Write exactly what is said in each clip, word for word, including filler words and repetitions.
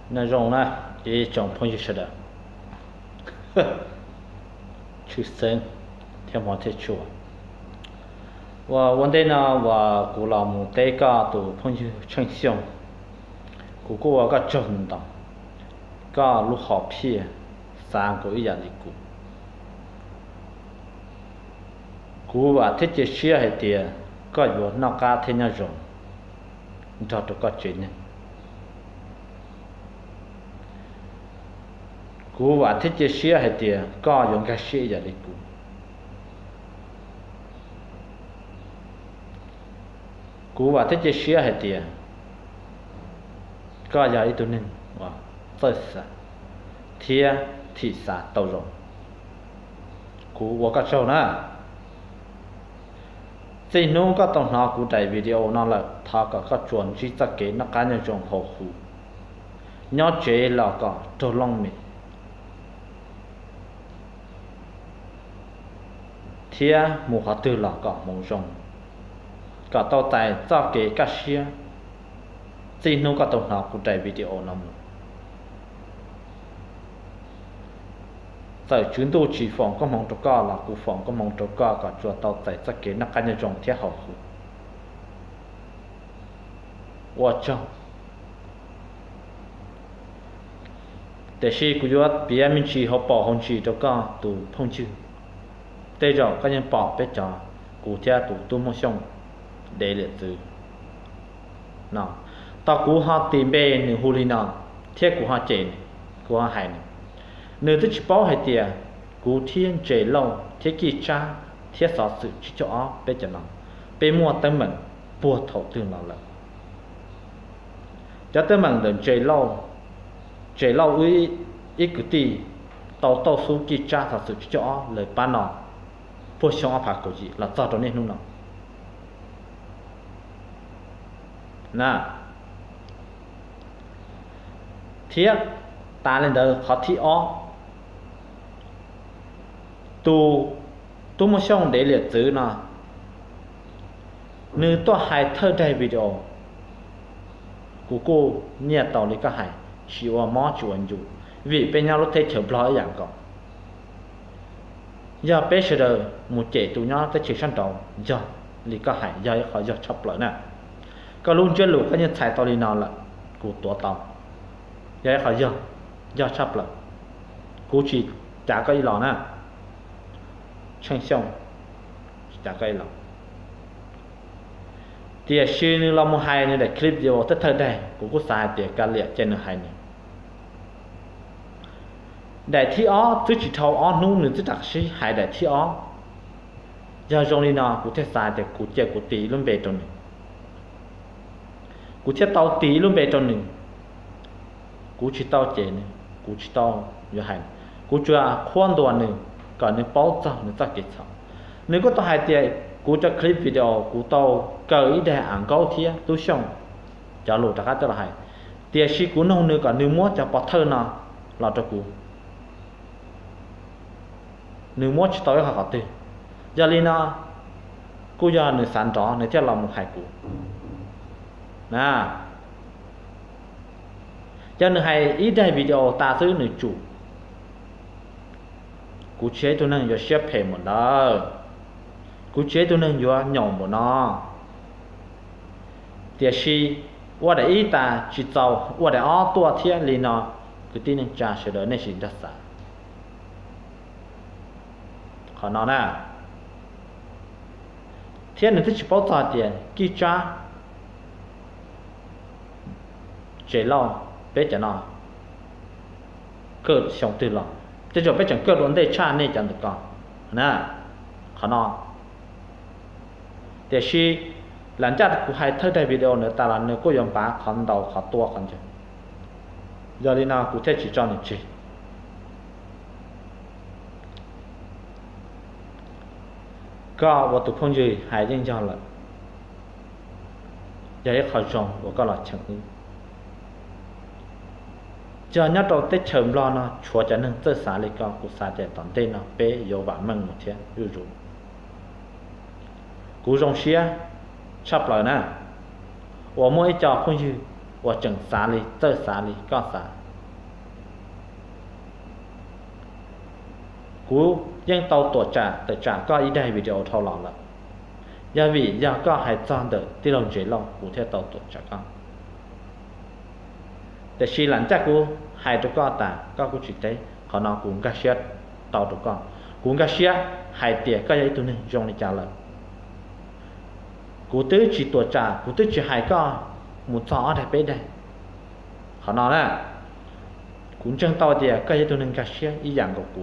那种呢也种朋友似的，出生天毛天出。我问题呢，我古老母带个都朋友成相，古个我个真的，个路好撇，三个一样的古。古ว่าที่จะเชื่อให้เตียก็อยู่นอกกาเทนจงจอดก็เจนกูว่าที่จะเชื่อให้เตียก็ยงแค่เชื่ออย่างนี้กูกูว่าที่จะเชื่อให้เตียก็อย่างอีตัวนึงว่าเฟิร์สเทียที่สาตัวจงกูว่าก็เจ้านะที่นู้นก็ต้องหากูได้วิดีโอนั่นแหละถ้าก็ก็ชวนที่จะเกิดนักการจงหัวหูย้อนเจแล้วก็ตัวลงมีเทียหมู่เขาตื่นแล้วก็มองจงก็ต่อใจจะเกิดก็เชื่อที่นู้นก็ต้องหากูได้วิดีโอนั่น在军都地方ก็มองตัวก็ละกู方ก็มองตัวก็ก็จัวต่อใจจะเกิดนักการจงเทียหัวหูว่าเจ้าแต่ชีกูยอดเบียมินชีเขาปอกของชีตัวก็ตูพงชื่อแต่เจ้าก็ยังปอกไปจ่อกูเทียตูตุ้มช่องเดลิซื้อน่ะตอกูหาตีเบนหนึ่งฮูลีน่ะเทียกูหาเจนกูหาหายnơi tôi chỉ bảo hay tiền, cú thiên chế lâu, thế kỷ cha, thế sở sự chỉ cho ó, bây giờ nó, bây mua tâm mình, bùa thầu tương nào là, cho tâm mình đến chế lâu, chế lâu ấy, ít cái gì, tàu tàu số kỷ cha sở sự chỉ cho ó, lời ban nó, bùa xong ó phải có gì là sao đó nên không nào, nè, thế ta lên đó họ thi ó tu tu một xong để liệt chữ nè nếu tôi hay thơ đây video của cô nghe tàu đi cái hay chỉว่าmò chuẩn chủ vì bên nhau lúc thấy chụp lo dạng còn giờ bây giờ một trẻ tụi nhau tới chỉ sang đầu giờ đi cái hay giờ họ giờ chụp lại nè cái luôn chưa lụt cái như chạy tàu đi nào là của tổ tàu giờ họ giờ giờ chụp lại cô chỉ trả cái lọ nè chân xong trả cái lọ thì xưa nữa là một hai nữa để clip video tất thời đây cũng có xài để cả liệt trên nữa hai nữa để thi ó tôi chỉ thâu ó nung nữa tôi đặt sĩ hai để thi ó giờ trong đi nào cũng thể xài để cũng chơi cũng tí luôn về trong này cũng thể tao tí luôn về trong này cũng chỉ tao chơi này cũng chỉ tao như hai cũng chưa khoan đoàn này còn nếu bảo cho nó rất kỹ sao nếu có tao hai tiền cú cho clip video cú tao cởi để ảnh câu thía tôi xong trả lời tất cả cho là hay tiền sĩ cú nông nữa còn nếu muốn cho bỏ thơ nào là cho cú nếu muốn cho tao học tiền giờ li na cú giờ nửa sản đó nửa theo lòng một hai cú nè cho nửa hai ít đây video taซื้อnửa chủ cú chế tôi nên do xếp hệ một đó cú chế tôi nên do nhỏ một nó thì khi qua để ý ta chỉ giàu qua để ó tua thiên li nó cứ tin nên trả sẽ đỡ nên chỉ rất sợ họ nói nè thiên này tôi chỉ bảo trả tiền kỹ trả chế lo bé trả nó cơ sống từ lòng thế rồi bây giờ cơ vấn đề cha này chẳng được con nè khó nó để khi làm cha của hai thơ đây video nữa ta là nếu có dùng bá khăn đầu khó tua khăn chứ giờ đi nào cụ thể chỉ cho mình chỉ có một tụ phong gì hai dân cho là giờ khó trồng của các loại chẳng ứng giờ nhớ đầu tết chớm lo nó chúa cho nên tất cả lịch cao của xã trẻ toàn tên nó bé yêu bạn mừng một thiên ưu dụ cú rong xía sắp lại nè ở mỗi cho không như và chẳng xả li tơ xả li có xả cú dân tàu tổ trả tổ trả có ý đây video thâu lọ là do vì do có hai trăm được tiêu đồng chế lòng cụ thể tàu tổ trả con để khi lãnh chắc cú hai đứa con ta có cú chỉ thấy họ nói cũng cá sét tàu đứa con cũng cá sét hai tiền có giấy tụi này dùng để trả lời cú tứ chỉ tổ trả cú tứ chỉ hai con một chó để bên đây họ nói là cũng chân tàu tiền có giấy tụi này cá sét ý dạng của cú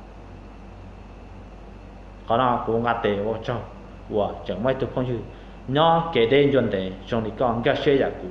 họ nói cũng ngắt tiền vào trong và chẳng mấy tụi phong như nó kể đến chuẩn đề trong đi con cá sét dạng cú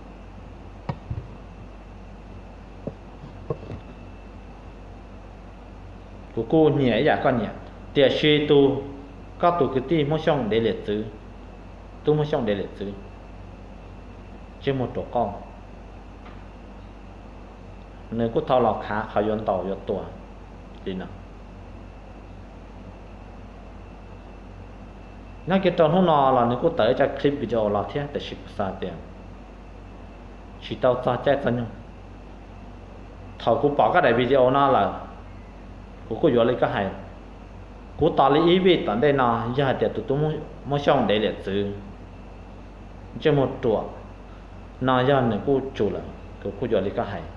của cô nhẹ dạ con nhẹ tiệt suy tu các tu cái ti mỗi xong để liệt chữ tu mỗi xong để liệt chữ trên một tổ con nếu có thao lọc khá khá yon tàu yon tua đi nào nó cái tròn hôm nọ là nếu có tới cho clip video là thế để ship xa tiền chỉ tao xa chạy sao nhung thầu cũng bỏ các đại video nó là cú có vô lấy cái hay cú tao lấy ý biết tận đây nào giờ để tụi tôi muốn muốn xong để liệt chữ cho một tuổi nào giờ này cú chủ là cú có vô lấy cái hay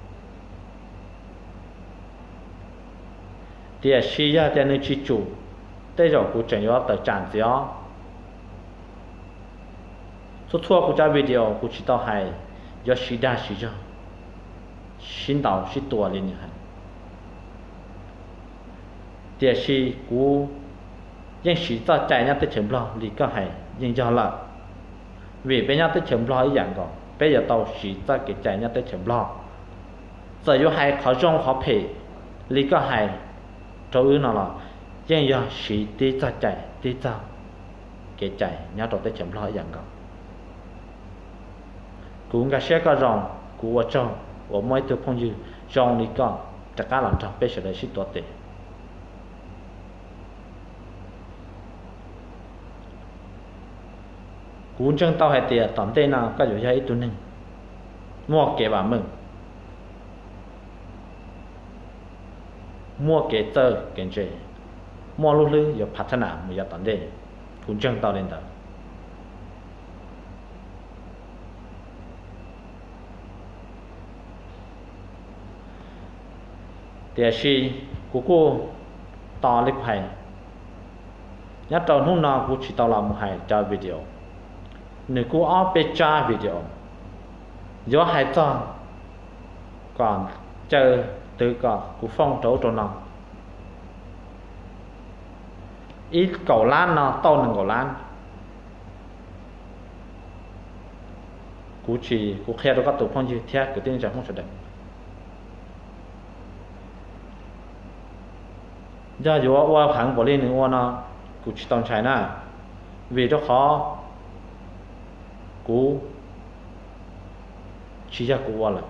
thì khi giờ để nơi chỉ chủ đây rồi cú chẳng có tới chẳng gì đó số thua của cha video cú chỉ tao hay do chỉ đa chỉ cho xin tao chỉ tuổi lên như hay địa sĩ cú những sĩ cho chạy nhau tới chấm lo lý có hay nhưng cho là vì bây giờ tới chấm lo ý dạng còn bây giờ tàu sĩ cho cái chạy nhau tới chấm lo giờ vô hay khó trong khó phê lý có hay cho ư nào là nhưng giờ sĩ đi cho chạy đi cho cái chạy nhau tới tới chấm lo ý dạng còn cú ngã xe có rong cú ở trong ở mỗi thứ phong dư rong lý có tất cả làm trong bây giờ là sĩ tốt tệ cú chân tao hay tiền tóm tên nào có dấu giấy tụi mình mua kế bà mừng mua kế tơ kế chế mua lúc lư giờ phát nào mới giờ tóm tên cú chân tao lên đó thì khi cú cô to lịch hay nhắc tròn hôm nào cú chỉ tao làm một hai cho video nếu cô ở bên tra video do hai trăm còn chờ từ còn của phong trấu trốn nào ít cầu lan nó to hơn cầu lan cú chỉ cú khe đó các tổ phong như thế cái tiếng chẳng không sẽ được do dù qua hàng bỏ lên nữa qua nó cú chỉ tông trái na vì nó khó cú chỉ ra cú là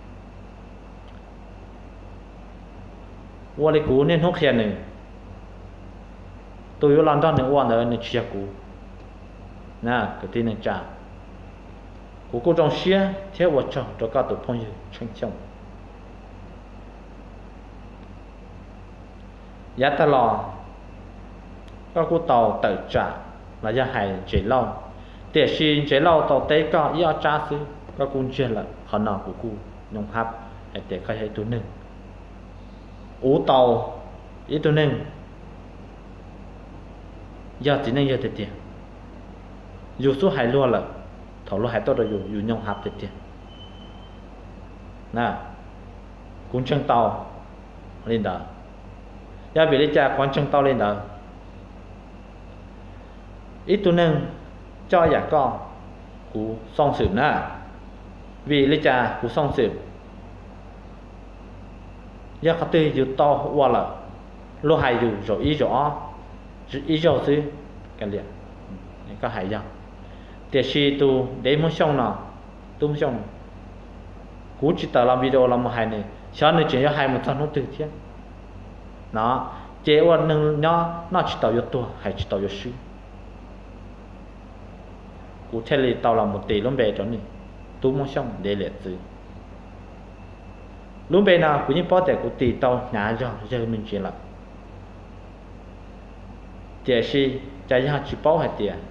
qua lấy cú nên hốt khen này tôi yêu làm đó nên qua nữa nên chỉ ra cú nè cái tin này trả cú cô trong xía theo vợ chồng cho các tổ phong như tranh chồng giá ta lò các cô tàu tự trả là gia hải chỉ lâu để xin chế lâu tàu tế có ý ở cha sư có cung chuyện là họ nào của cô nhung hấp để để khai hệ tụi nâng ủ tàu ý tụi nâng giờ chỉ nên giờ tiền tiền dù số hải luôn là thầu lo hải tốt rồi dù dù nhung hấp tiền tiền nè cung chân tàu lên đó giờ vì lấy cha quan chân tàu lên đó ít tụi nâng cho giả con của song sử na vì lấy trà của song sử do các tư dù to qua là lô hài dù rồi ý rõ ý rõ xứ cái liền có hài rằng để khi tu để muốn xong nào tu muốn xong cú chỉ tạo làm video làm một hài này sau này chỉ có hai một trăm nó từ thiết nó chế qua nâng nó nó chỉ tạo vô tua hay chỉ tạo vô sư cú theo lý tao là một tỷ luôn về cho này tu mong xong để liệt từ lúc bên nào cũng như bao tiền của tỷ tàu nhà cho cho mình chỉ là tiền si trái ra chỉ bao hay tiền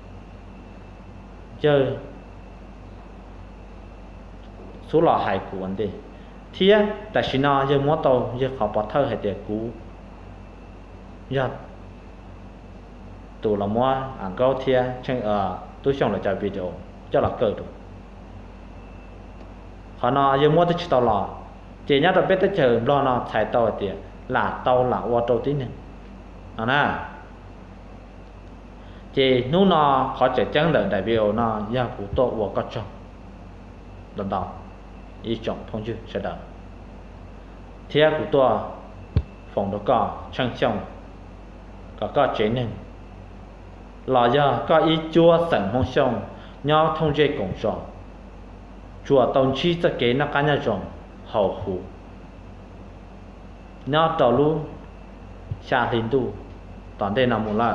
chơi số lọ hải của vấn đề thì á tại sao nó giờ mua tàu giờ họ bỏ thơ hay tiền cũ giờ tụ là mua ăn câu thia trên ở tôi xong là trả video cho là cơ được họ nó giờ mua tới tàu lò chỉ nhớ là biết tới chờ lo nó xài tàu tiền là tàu là ô tô tí nữa à nè chỉ nếu nó họ chỉ chẳng đợi đại biểu nó giờ của tôi và các trong lần đầu ý trọng thông chứ sẽ đợi thiết của tôi phòng đó có trang trọng có có chế nên là giờ có ý chua sẵn mong xong nhau thông dây cổng rõ chùa tổng chi cho kế nó cá nhà rộng hậu hủ nhau tàu lu xa linh tu toàn đây là một loại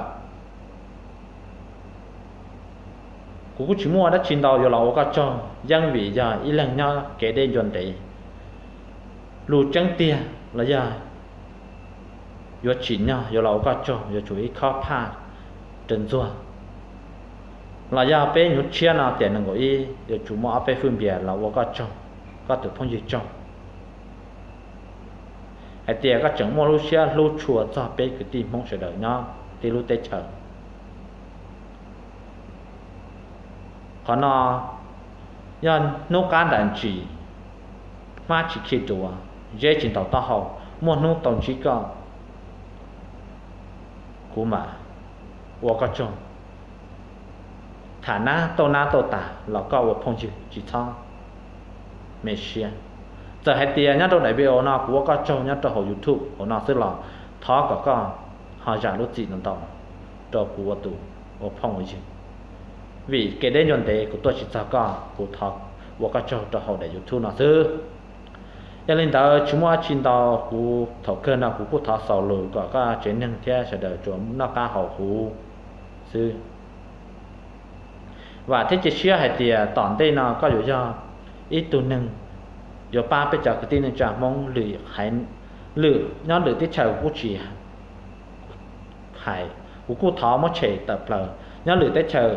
cũng chỉ mua đã chín đầu rồi là các cho dân vì giờ ý lần nhau kế đây chuẩn đấy lù trắng tia là giờ yo chín nhau yo lâu các cho yo chú ý khó pha trần rùa là giờ bé nhút chia nào tiền năng gọi yo chú mua bé phun bia là wo các cho các từ phong gì cho hay tiền các chẳng mua lu chia lu chùa cho bé cái tim mong sẽ đợi nhau thì lu tê chờ còn nó nhân nấu cá đàn chỉ mà chỉ khi chùa dễ chỉ tàu tao hậu mua nấu tổng chỉ có cú mà wo có chồng thả na tàu na tàu tả là có wo phong chữ chỉ thang mấy xe giờ hai tiền nhá tàu đại biểu nó của có chồng nhá tàu YouTube của nó sẽ là thọ có có họ trả lúc gì nó tàu tàu của tụ wo phong chữ vì cái đến nhận đề của tôi chỉ cho có của thọ wo có chồng tàu hậu đại YouTube nó sư cho nên đó chúng ta chín tàu của thọ cơ nào của thọ sầu lử có có chuyện năng thế sẽ đợi chuẩn nó cá hậu hủ sư và thế chỉ chia hai tiền toàn đây nào cóอยู่cho ít tu nâng rồi ba bây giờ cái tin là trả mong lử hải lử nó lử tiết trời của chị hải của cô thọ mới chạy tập là nó lử tiết trời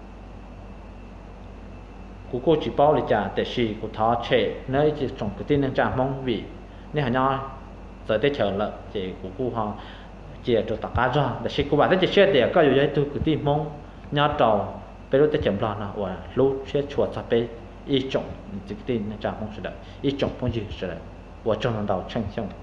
của cô chỉ bao là trả để xì của thọ chạy nơi chỉ trồng cái tin là trả mong vì nên họ nhau giờ tiết trời là chỉ của cô họ chỉ cho tất cả rồi để xì của bạn tiết chơi để cóอยู่cho tôi cái tin mong nhau trầu bây giờ chậm lo nào và lúc sẽ chuột sắp bê ý trọng cái tin trả mong sẽ đợi ý trọng phong gì sẽ đợi và trong đầu chân xong